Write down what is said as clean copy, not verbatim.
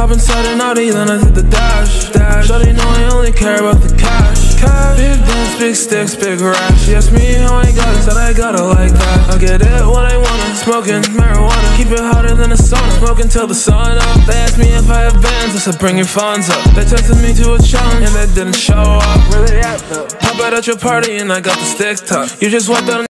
Hop inside an Audi, then I hit the dash. Shawty know I only care about the cash. Big guns, big sticks, big rash. She asked me how I got it, said I got it like that. I get it when I want it, smoking marijuana. Keep it hotter than a sauna, smoking till the sun up. They asked me if I have bands, I said bring your funds up. They tested me to a challenge, and they didn't show up. Where they at though? Pop out at your party and I got the sticks tucked. You just walked out